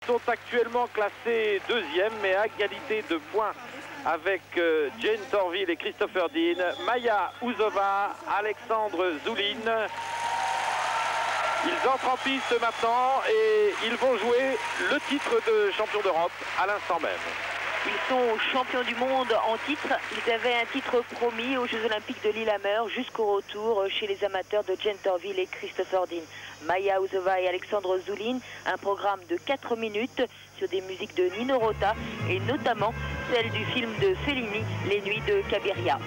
sont actuellement classés deuxième, mais à égalité de points avec Jane Torville et Christopher Dean, Maya Ouzova, Alexandre Zoulin. Ils entrent en piste maintenant et ils vont jouer le titre de champion d'Europe à l'instant même. Ils sont champions du monde en titre. Ils avaient un titre promis aux Jeux Olympiques de Lillehammer jusqu'au retour chez les amateurs de Jane Torville et Christopher Dean. Maya Ouzova et Alexandre Zoulin, un programme de 4 minutes sur des musiques de Nino Rota et notamment celle du film de Fellini, Les Nuits de Cabiria.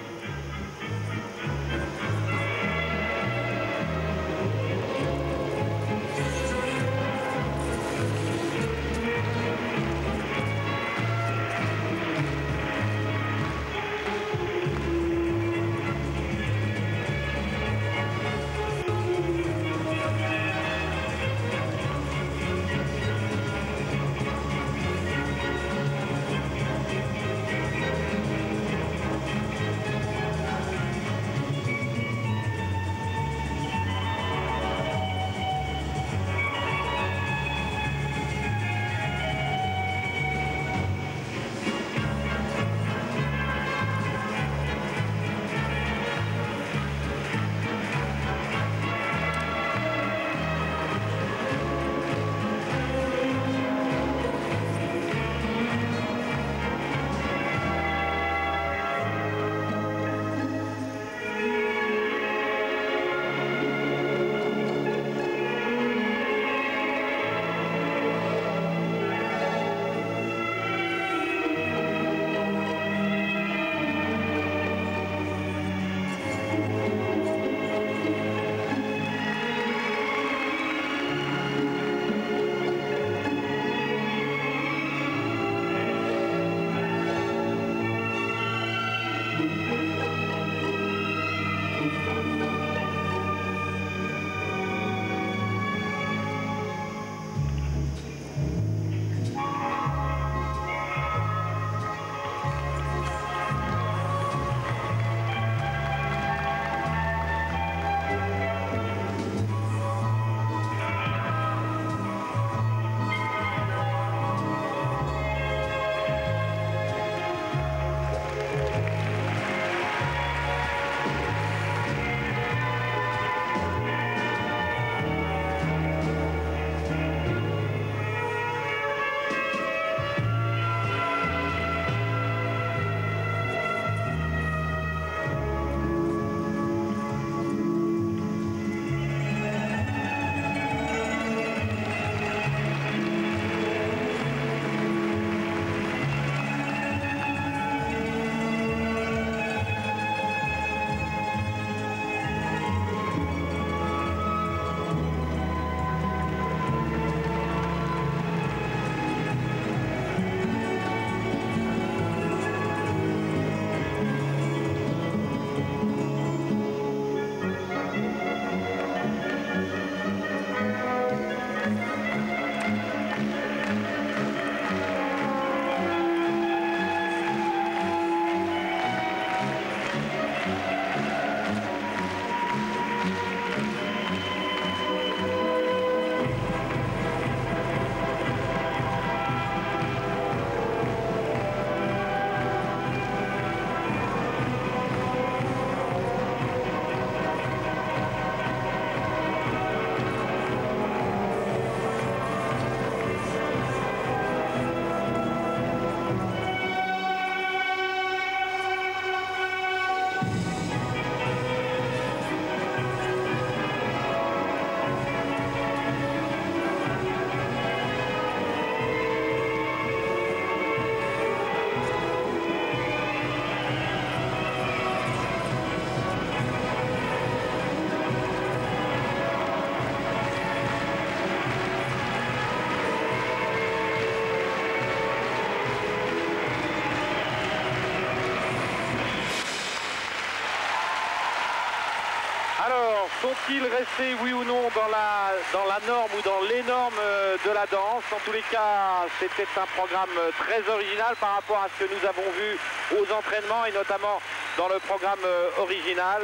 Alors, sont-ils restés, oui ou non, dans la norme ou dans les normes de la danse? En tous les cas, c'était un programme très original par rapport à ce que nous avons vu aux entraînements et notamment dans le programme original.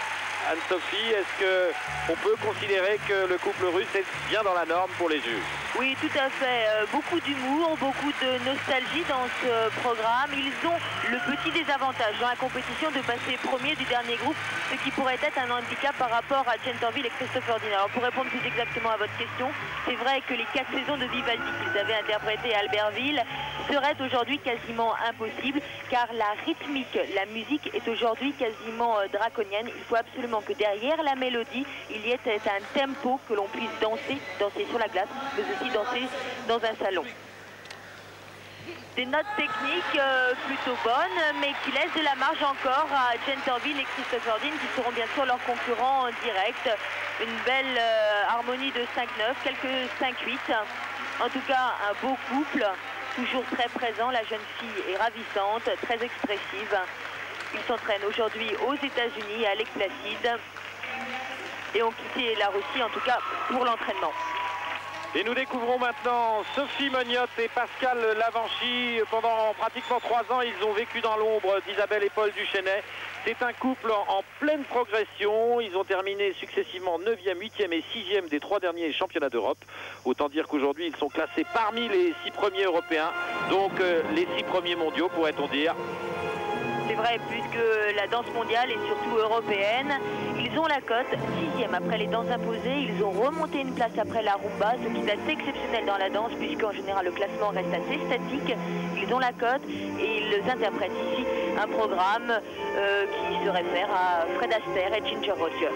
Anne-Sophie, est-ce qu'on peut considérer que le couple russe est bien dans la norme pour les juges? Oui, tout à fait. Beaucoup d'humour, beaucoup de nostalgie dans ce programme. Ils ont le petit désavantage dans la compétition de passer premier du dernier groupe, ce qui pourrait être un handicap par rapport à Gentorville et Christopher Dean. Alors pour répondre plus exactement à votre question, c'est vrai que les 4 saisons de Vivaldi qu'ils avaient interprétées à Albertville seraient aujourd'hui quasiment impossibles, car la rythmique, la musique est aujourd'hui quasiment draconienne. Il faut absolument que derrière la mélodie, il y ait un tempo que l'on puisse danser sur la glace, mais aussi danser dans un salon. Des notes techniques plutôt bonnes, mais qui laissent de la marge encore à Gentorville et Christopher Dean, qui seront bien sûr leurs concurrents en direct. Une belle harmonie de 5-9, quelques 5-8. En tout cas, un beau couple, toujours très présent. La jeune fille est ravissante, très expressive. Ils s'entraînent aujourd'hui aux États-Unis, à Lake Placid, et ont quitté la Russie, en tout cas pour l'entraînement. Et nous découvrons maintenant Sophie Mognotte et Pascal Lavanchy. Pendant pratiquement 3 ans, ils ont vécu dans l'ombre d'Isabelle et Paul Duchesnay. C'est un couple en pleine progression. Ils ont terminé successivement 9e, 8e et 6e des 3 derniers championnats d'Europe. Autant dire qu'aujourd'hui, ils sont classés parmi les 6 premiers européens. Donc les 6 premiers mondiaux, pourrait-on dire. C'est vrai, puisque la danse mondiale est surtout européenne. Ils ont la cote 6e après les danses imposées. Ils ont remonté une place après la rumba, ce qui est assez exceptionnel dans la danse, puisqu'en général le classement reste assez statique. Ils ont la cote et ils interprètent ici un programme qui se réfère à Fred Astaire et Ginger Rogers.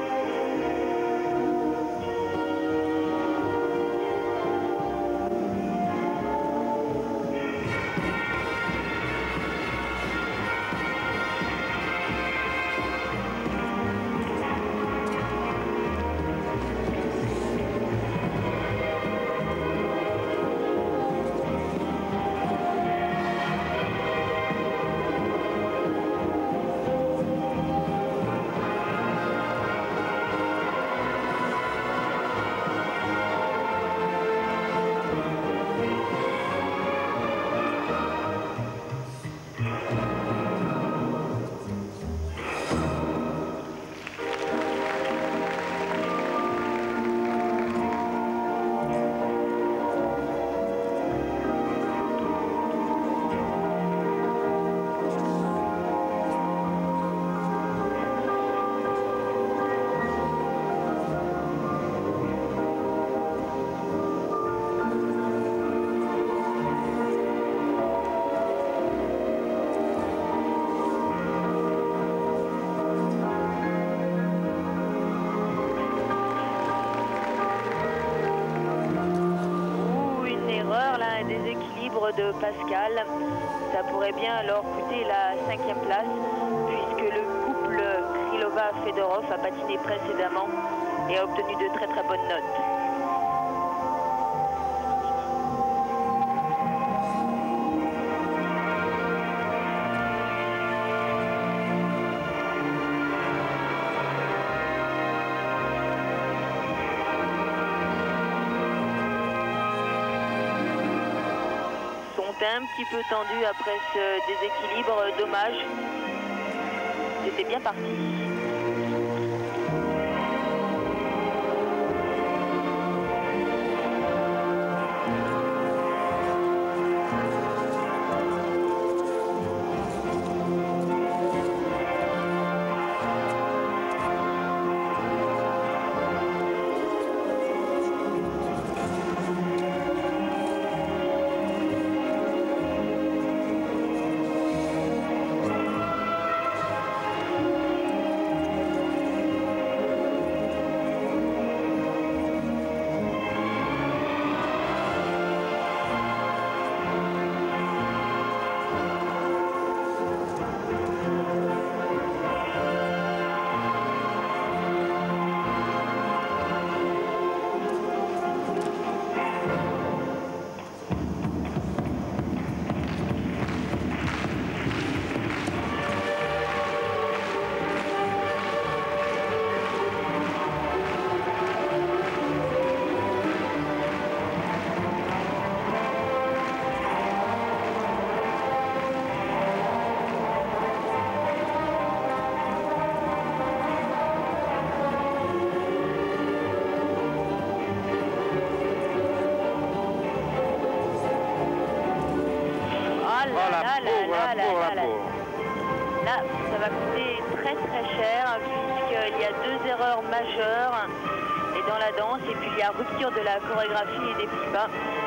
De Pascal, ça pourrait bien alors coûter la 5e place, puisque le couple Krylova-Fedorov a patiné précédemment et a obtenu de très très bonnes notes. Un petit peu tendu après ce déséquilibre, dommage. C'était bien parti. Là, ça va coûter très très cher puisqu'il y a 2 erreurs majeures et dans la danse et puis il y a rupture de la chorégraphie et des petits pas.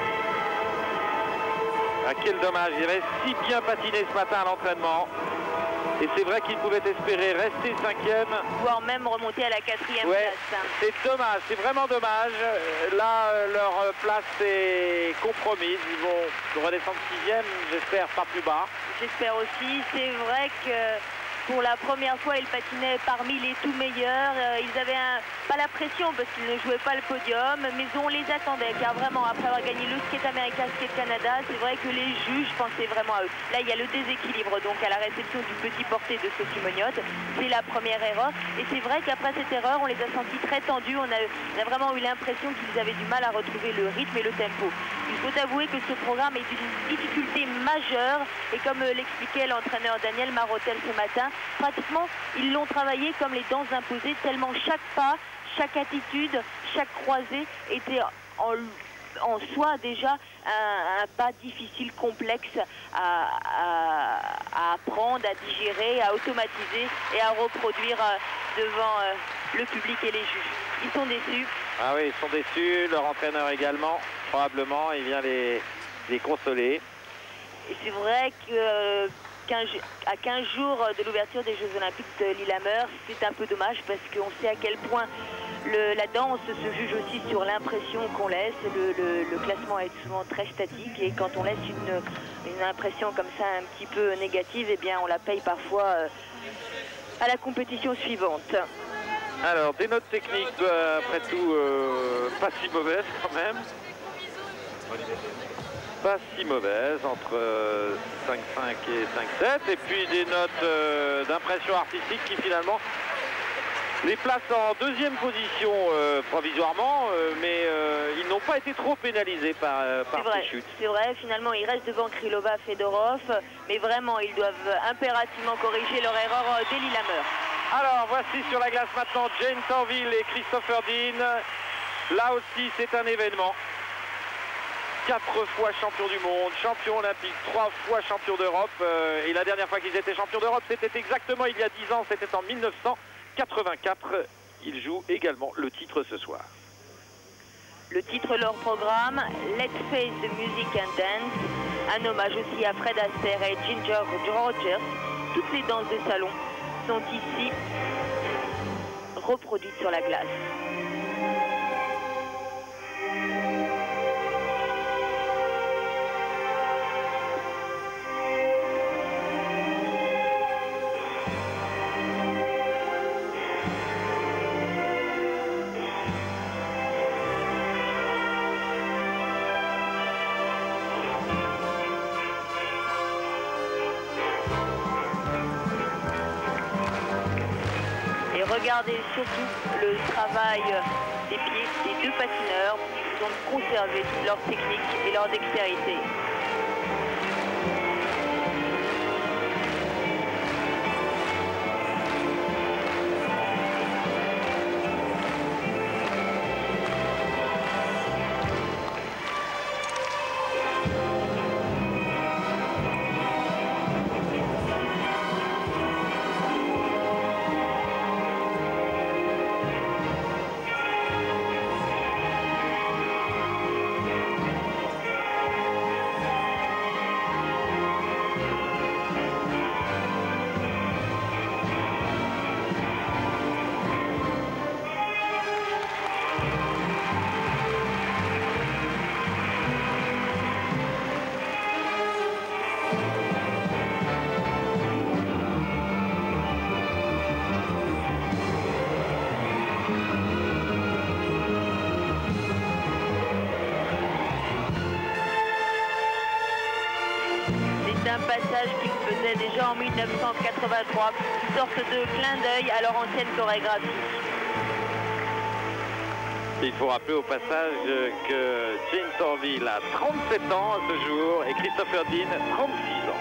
Ah, quel dommage, il avait si bien patiné ce matin à l'entraînement. Et c'est vrai qu'il pouvait espérer rester 5e. Voire même remonter à la 4e place. C'est dommage, c'est vraiment dommage. Là, leur place est compromise. Ils vont redescendre 6e, j'espère pas plus bas. J'espère aussi. C'est vrai que pour la première fois, ils patinaient parmi les tout meilleurs. Ils avaient pas la pression parce qu'ils ne jouaient pas le podium, mais on les attendait car vraiment, après avoir gagné le Skate America, Skate Canada, c'est vrai que les juges pensaient vraiment à eux. Là, il y a le déséquilibre donc à la réception du petit porté de Sophie Mognotte. C'est la première erreur. Et c'est vrai qu'après cette erreur, on les a sentis très tendus. On a vraiment eu l'impression qu'ils avaient du mal à retrouver le rythme et le tempo. Il faut avouer que ce programme est d'une difficulté majeure et comme l'expliquait l'entraîneur Daniel Marotel ce matin, pratiquement ils l'ont travaillé comme les danses imposées, tellement chaque pas, chaque attitude, chaque croisée était en soi déjà un pas difficile, complexe à apprendre, à digérer, à automatiser et à reproduire devant le public et les juges. Ils sont déçus. Ah oui, ils sont déçus, leur entraîneur également, probablement, il vient les consoler. Et c'est vrai que à 15 jours de l'ouverture des Jeux Olympiques de Lillehammer, c'est un peu dommage parce qu'on sait à quel point la danse se juge aussi sur l'impression qu'on laisse. Le classement est souvent très statique et quand on laisse une impression comme ça un petit peu négative, eh bien on la paye parfois à la compétition suivante. Alors, des notes techniques, après tout, pas si mauvaises quand même. Pas si mauvaises, entre 5,5 et 5,7. Et puis des notes d'impression artistique qui finalement les placent en deuxième position provisoirement, mais ils n'ont pas été trop pénalisés par ces chutes. C'est vrai, finalement ils restent devant Krylova, Fedorov, mais vraiment ils doivent impérativement corriger leur erreur dès Lillehammer. Alors voici sur la glace maintenant Jane Torvill et Christopher Dean. Là aussi c'est un événement. 4 fois champion du monde, champion olympique, 3 fois champion d'Europe. Et la dernière fois qu'ils étaient champions d'Europe, c'était exactement il y a 10 ans, c'était en 1984. Ils jouent également le titre ce soir. Le titre de leur programme, Let's Face the Music and Dance. Un hommage aussi à Fred Astaire et Ginger Rogers. Toutes les danses de salon sont ici reproduites sur la glace. Regardez surtout le travail des pieds des deux patineurs. Ils ont conservé leur technique et leur dextérité. Un passage qu'ils faisaient déjà en 1983, une sorte de clin d'œil à leur ancienne chorégraphie. Il faut rappeler au passage que Jane Torvill a 37 ans à ce jour et Christopher Dean 36 ans.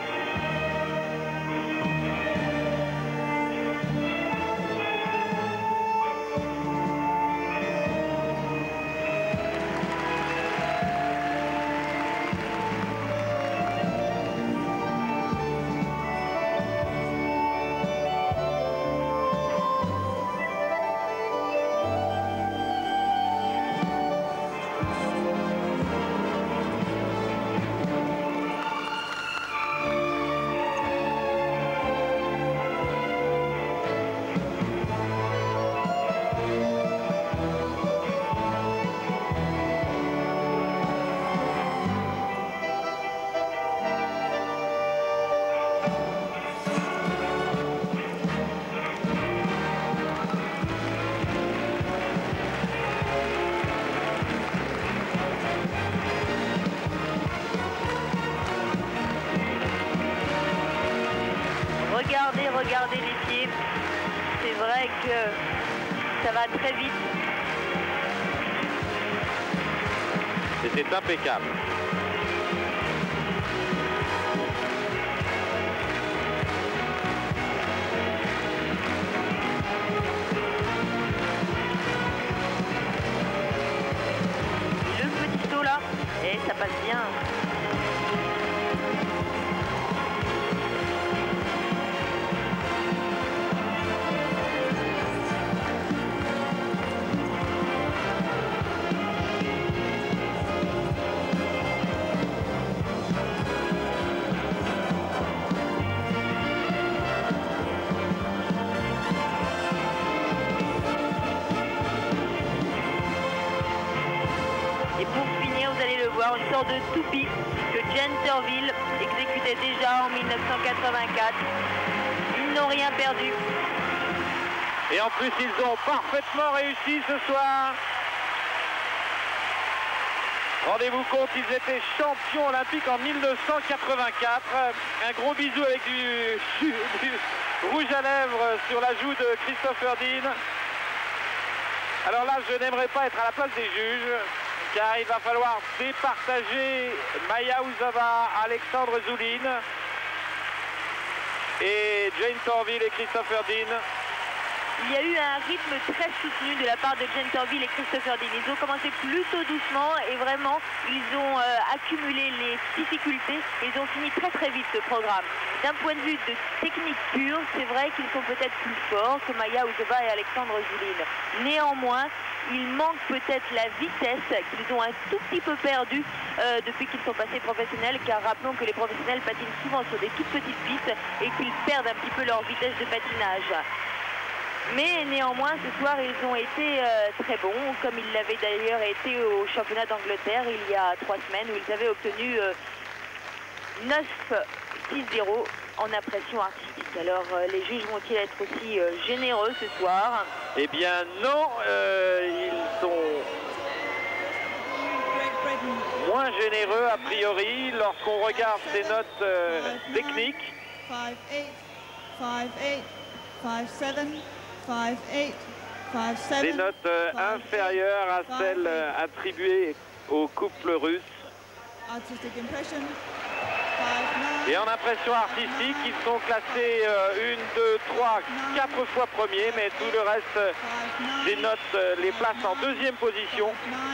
regardez les pieds. C'est vrai que ça va très vite. C'était impeccable. Le petit saut là, et ça passe bien. Et pour finir, vous allez le voir, une sorte de toupie que Genterville exécutait déjà en 1984. Ils n'ont rien perdu. Et en plus, ils ont parfaitement réussi ce soir. Rendez-vous compte, ils étaient champions olympiques en 1984. Un gros bisou avec du rouge à lèvres sur la joue de Christopher Dean. Alors là, je n'aimerais pas être à la place des juges, car il va falloir départager Maya Ouzova, Alexandre Zoulin et Genterville et Christopher Dean. Il y a eu un rythme très soutenu de la part de Genterville et Christopher Dean. Ils ont commencé plutôt doucement et vraiment, ils ont accumulé les difficultés. Ils ont fini très très vite ce programme. D'un point de vue de technique pure, c'est vrai qu'ils sont peut-être plus forts que Maya Ouzova et Alexandre Zoulin. Néanmoins, il manque peut-être la vitesse qu'ils ont un tout petit peu perdue depuis qu'ils sont passés professionnels, car rappelons que les professionnels patinent souvent sur des toutes petites pistes et qu'ils perdent un petit peu leur vitesse de patinage. Mais néanmoins, ce soir, ils ont été très bons, comme ils l'avaient d'ailleurs été au championnat d'Angleterre il y a 3 semaines, où ils avaient obtenu 9-6-0 en impression artistique. Alors, les juges vont-ils être aussi généreux ce soir? Eh bien non, ils sont moins généreux a priori lorsqu'on regarde ces notes techniques. 5-8, 5-8, 5-7, 5-8, 5-7. Des notes inférieures à celles attribuées au couple russe. Artistic impression. Et en impression artistique, ils sont classés 1, 2, 3, 4 fois premiers, mais tout le reste des notes les place en deuxième position.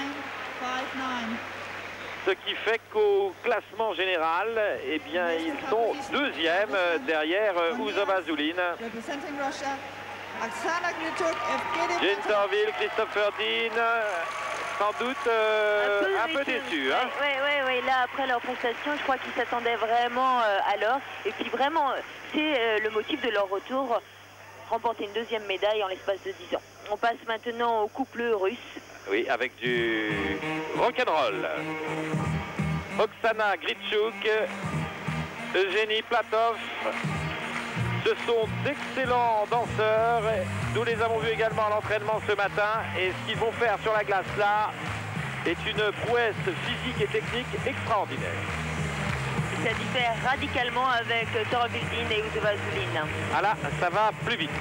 Ce qui fait qu'au classement général, eh bien, ils sont deuxièmes derrière Ouzova Zoulin. Genterville, Christopher Dean, sans doute un peu déçu. Hein. Oui, là, après leur prestation, je crois qu'ils s'attendaient vraiment à l'or. Et puis vraiment, c'est le motif de leur retour, remporter une deuxième médaille en l'espace de 10 ans. On passe maintenant au couple russe. Oui, avec du rock'n'roll. Oksana Gritchouk, Eugénie Platov. Ce sont d'excellents danseurs. Nous les avons vus également à l'entraînement ce matin. Et ce qu'ils vont faire sur la glace là est une prouesse physique et technique extraordinaire. Ça diffère radicalement avec Genterville et Ouzova Zoulin. Ah là, ça va plus vite.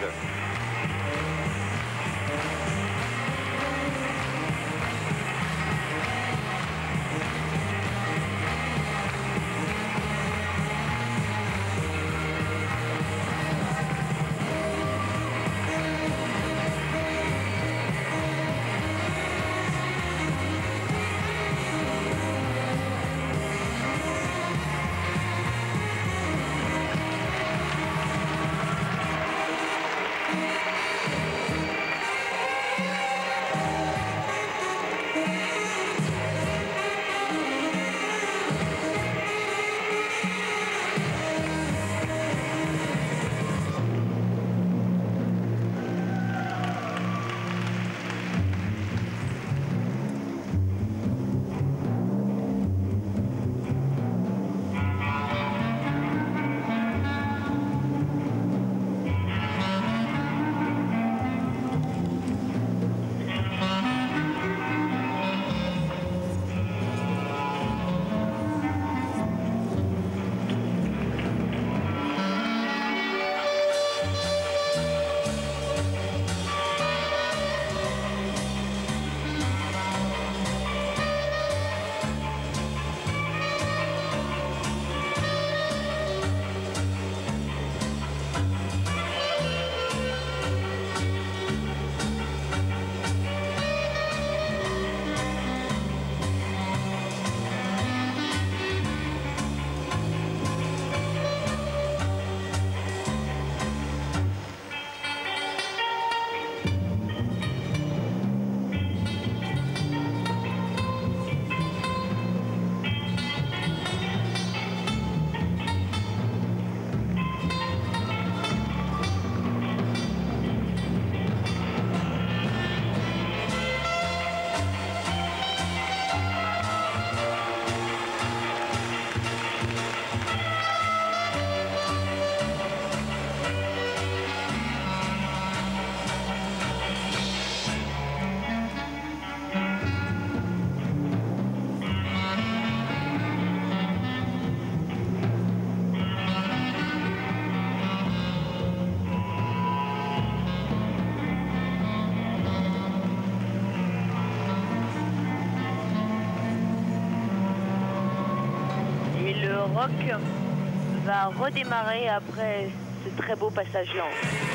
Rock va redémarrer après ce très beau passage lent.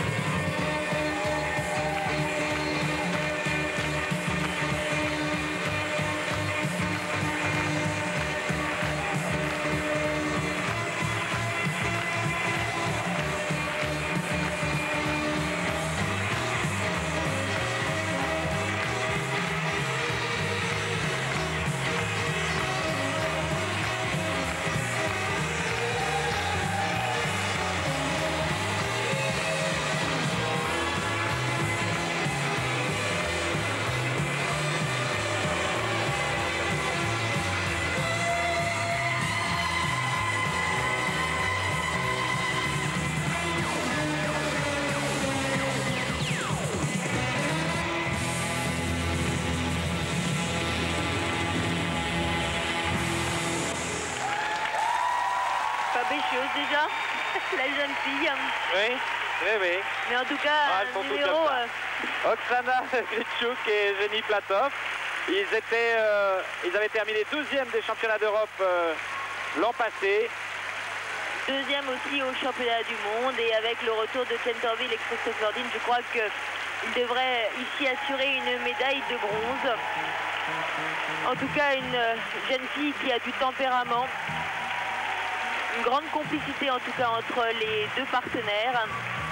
Déjà, la jeune fille. Oui, oui, oui. Mais en tout cas, elles sont numéro... Oksana Gritschouk et Jenny Platov. Ils avaient terminé 2e des championnats d'Europe l'an passé. 2e aussi au championnat du monde. Et avec le retour de Centerville et Christopher Dean, je crois qu'ils devraient ici assurer une médaille de bronze. En tout cas, une jeune fille qui a du tempérament. Une grande complicité en tout cas entre les deux partenaires.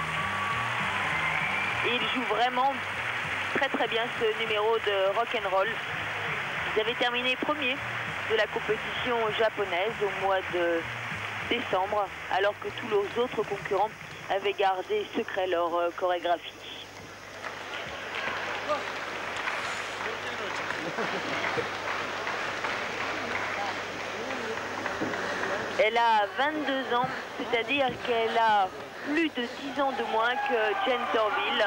Et ils jouent vraiment très très bien ce numéro de rock'n'roll. Ils avaient terminé premier de la compétition japonaise au mois de décembre, alors que tous leurs autres concurrents avaient gardé secret leur chorégraphie. Elle a 22 ans, c'est-à-dire qu'elle a plus de 10 ans de moins que Centerville.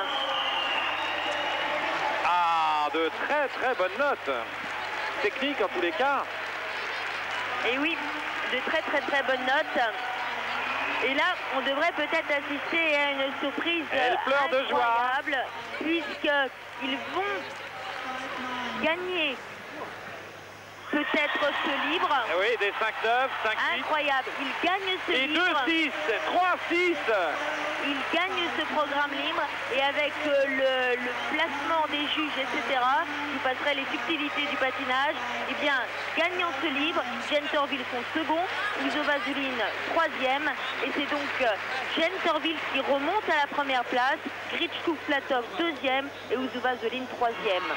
Ah, de très très bonnes notes. Technique en tous les cas. Et oui, de très très très bonnes notes. Et là, on devrait peut-être assister à une surprise incroyable, puisqu'ils vont gagner peut-être ce libre. Oui, des 5-9, 5-8. Incroyable, il gagne ce libre. Et 2-6, 3-6. Il gagne ce programme libre et avec le placement des juges, etc., qui passerait les subtilités du patinage, eh bien, gagnant ce libre, Centerville sont second, Uzova Zulin 3e, et c'est donc Centerville qui remonte à la première place, Gritschouk Platov 2e et Uzova Zulin 3e.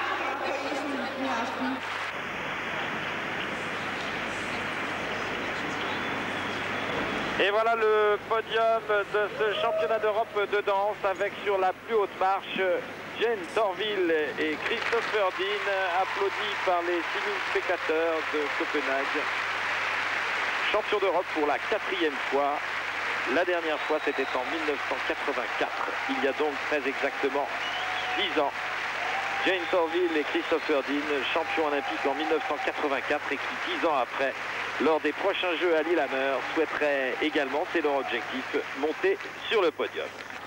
Et voilà le podium de ce championnat d'Europe de danse avec sur la plus haute marche Centerville et Christopher Dean, applaudis par les 6000 spectateurs de Copenhague. Champion d'Europe pour la 4e fois. La dernière fois c'était en 1984. Il y a donc très exactement 10 ans. Centerville et Christopher Dean, champion olympique en 1984 et qui 10 ans après, lors des prochains Jeux à Lillehammer, souhaiteraient également, c'est leur objectif, monter sur le podium.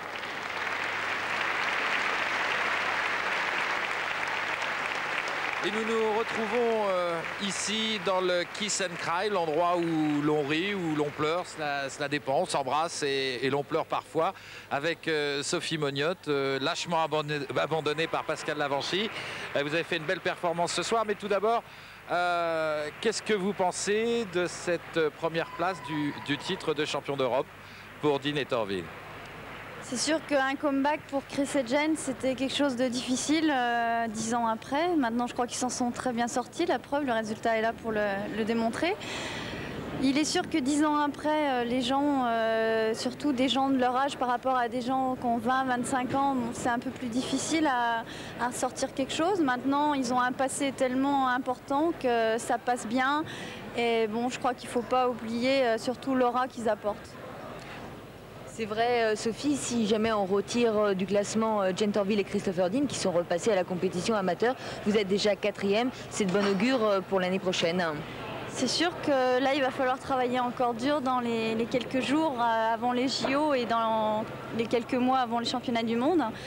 Et nous nous retrouvons ici dans le Kiss and Cry, l'endroit où l'on rit, où l'on pleure, cela dépend, on s'embrasse et l'on pleure parfois, avec Sophie Mognotte, lâchement abandonnée par Pascal Lavanchy. Vous avez fait une belle performance ce soir, mais tout d'abord, qu'est-ce que vous pensez de cette première place du titre de champion d'Europe pour Dean et Torvill? C'est sûr qu'un comeback pour Chris et Jen, c'était quelque chose de difficile 10 ans après. Maintenant, je crois qu'ils s'en sont très bien sortis. La preuve, le résultat est là pour le démontrer. Il est sûr que 10 ans après, les gens, surtout des gens de leur âge par rapport à des gens qui ont 20, 25 ans, bon, c'est un peu plus difficile à ressortir quelque chose. Maintenant, ils ont un passé tellement important que ça passe bien. Et bon, je crois qu'il ne faut pas oublier surtout l'aura qu'ils apportent. C'est vrai, Sophie, si jamais on retire du classement Centerville et Christopher Dean qui sont repassés à la compétition amateur, vous êtes déjà 4e, c'est de bon augure pour l'année prochaine. C'est sûr que là, il va falloir travailler encore dur dans les quelques jours avant les JO et dans les quelques mois avant les championnats du monde.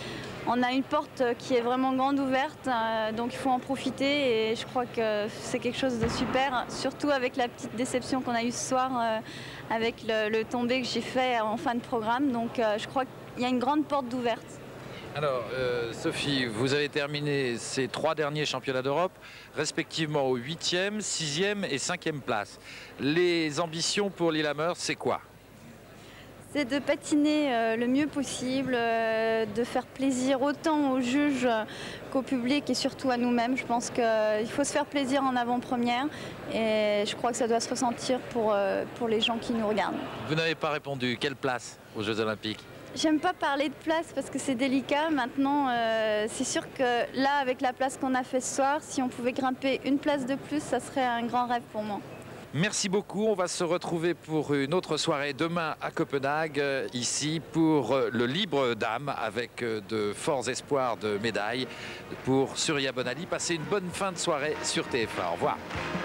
On a une porte qui est vraiment grande ouverte, donc il faut en profiter et je crois que c'est quelque chose de super, surtout avec la petite déception qu'on a eue ce soir avec le tombé que j'ai fait en fin de programme. Donc je crois qu'il y a une grande porte d'ouverte. Alors, Sophie, vous avez terminé ces 3 derniers championnats d'Europe, respectivement aux 8e, 6e et 5e place. Les ambitions pour Lillehammer, c'est quoi? C'est de patiner le mieux possible, de faire plaisir autant aux juges qu'au public et surtout à nous-mêmes. Je pense qu'il faut se faire plaisir en avant-première et je crois que ça doit se ressentir pour les gens qui nous regardent. Vous n'avez pas répondu. Quelle place aux Jeux Olympiques? J'aime pas parler de place parce que c'est délicat. Maintenant, c'est sûr que là, avec la place qu'on a fait ce soir, si on pouvait grimper une place de plus, ça serait un grand rêve pour moi. Merci beaucoup. On va se retrouver pour une autre soirée demain à Copenhague, ici pour le libre dames avec de forts espoirs de médailles pour Surya Bonali. Passez une bonne fin de soirée sur TF1. Au revoir.